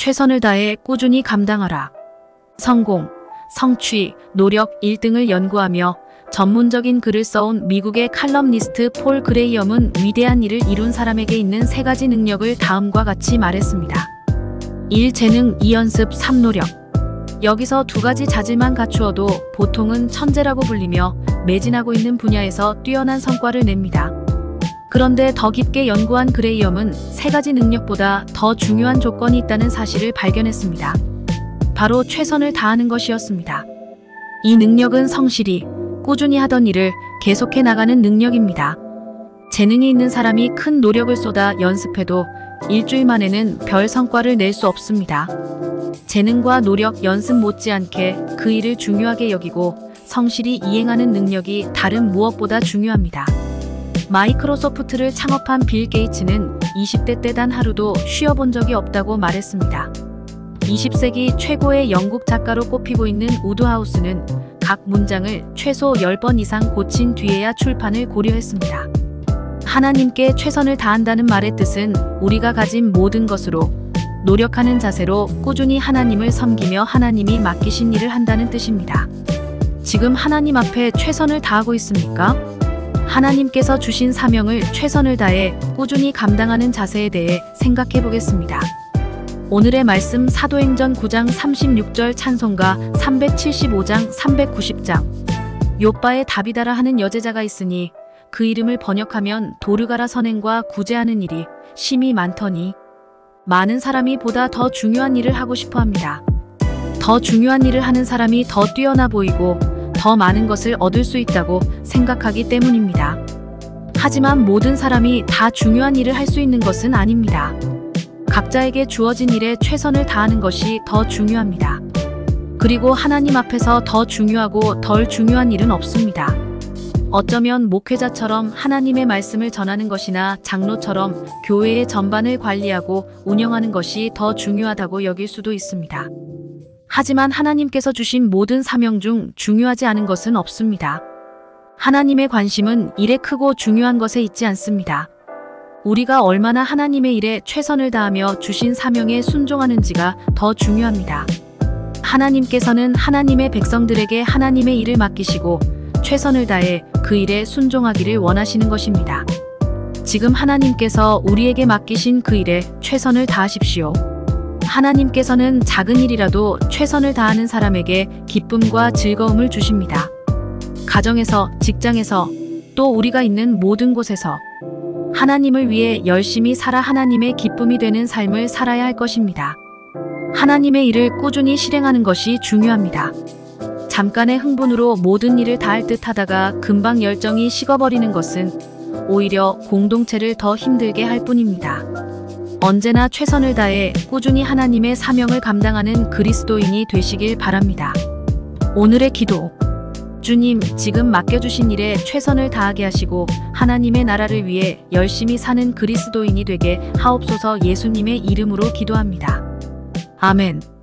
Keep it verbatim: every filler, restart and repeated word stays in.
최선을 다해 꾸준히 감당하라. 성공, 성취, 노력 일 등을 연구하며 전문적인 글을 써온 미국의 칼럼니스트 폴 그레이엄은 위대한 일을 이룬 사람에게 있는 세 가지 능력을 다음과 같이 말했습니다. 일. 재능, 이. 연습, 삼. 노력. 여기서 두 가지 자질만 갖추어도 보통은 천재라고 불리며 매진하고 있는 분야에서 뛰어난 성과를 냅니다. 그런데 더 깊게 연구한 그레이엄은 세 가지 능력보다 더 중요한 조건이 있다는 사실을 발견했습니다. 바로 최선을 다하는 것이었습니다. 이 능력은 성실히, 꾸준히 하던 일을 계속해 나가는 능력입니다. 재능이 있는 사람이 큰 노력을 쏟아 연습해도 일주일 만에는 별 성과를 낼 수 없습니다. 재능과 노력, 연습 못지않게 그 일을 중요하게 여기고 성실히 이행하는 능력이 다른 무엇보다 중요합니다. 마이크로소프트를 창업한 빌 게이츠는 이십 대 때 단 하루도 쉬어본 적이 없다고 말했습니다. 이십 세기 최고의 영국 작가로 꼽히고 있는 우드하우스는 각 문장을 최소 열 번 이상 고친 뒤에야 출판을 고려했습니다. 하나님께 최선을 다한다는 말의 뜻은 우리가 가진 모든 것으로, 노력하는 자세로 꾸준히 하나님을 섬기며 하나님이 맡기신 일을 한다는 뜻입니다. 지금 하나님 앞에 최선을 다하고 있습니까? 하나님께서 주신 사명을 최선을 다해 꾸준히 감당하는 자세에 대해 생각해 보겠습니다. 오늘의 말씀 사도행전 구 장 삼십육 절 찬송가 삼백칠십오 장 삼백구십 장. 욥바에 다비다라 하는 여제자가 있으니 그 이름을 번역하면 도르가라 선행과 구제하는 일이 심히 많더니 많은 사람이 보다 더 중요한 일을 하고 싶어 합니다. 더 중요한 일을 하는 사람이 더 뛰어나 보이고 더 많은 것을 얻을 수 있다고 생각하기 때문입니다. 하지만 모든 사람이 다 중요한 일을 할 수 있는 것은 아닙니다. 각자에게 주어진 일에 최선을 다하는 것이 더 중요합니다. 그리고 하나님 앞에서 더 중요하고 덜 중요한 일은 없습니다. 어쩌면 목회자처럼 하나님의 말씀을 전하는 것이나 장로처럼 교회의 전반을 관리하고 운영하는 것이 더 중요하다고 여길 수도 있습니다. 하지만 하나님께서 주신 모든 사명 중 중요하지 않은 것은 없습니다. 하나님의 관심은 일에 크고 중요한 것에 있지 않습니다. 우리가 얼마나 하나님의 일에 최선을 다하며 주신 사명에 순종하는지가 더 중요합니다. 하나님께서는 하나님의 백성들에게 하나님의 일을 맡기시고 최선을 다해 그 일에 순종하기를 원하시는 것입니다. 지금 하나님께서 우리에게 맡기신 그 일에 최선을 다하십시오. 하나님께서는 작은 일이라도 최선을 다하는 사람에게 기쁨과 즐거움을 주십니다. 가정에서, 직장에서, 또 우리가 있는 모든 곳에서 하나님을 위해 열심히 살아 하나님의 기쁨이 되는 삶을 살아야 할 것입니다. 하나님의 일을 꾸준히 실행하는 것이 중요합니다. 잠깐의 흥분으로 모든 일을 다할 듯 하다가 금방 열정이 식어버리는 것은 오히려 공동체를 더 힘들게 할 뿐입니다. 언제나 최선을 다해 꾸준히 하나님의 사명을 감당하는 그리스도인이 되시길 바랍니다. 오늘의 기도. 주님, 지금 맡겨주신 일에 최선을 다하게 하시고 하나님의 나라를 위해 열심히 사는 그리스도인이 되게 하옵소서. 예수님의 이름으로 기도합니다. 아멘.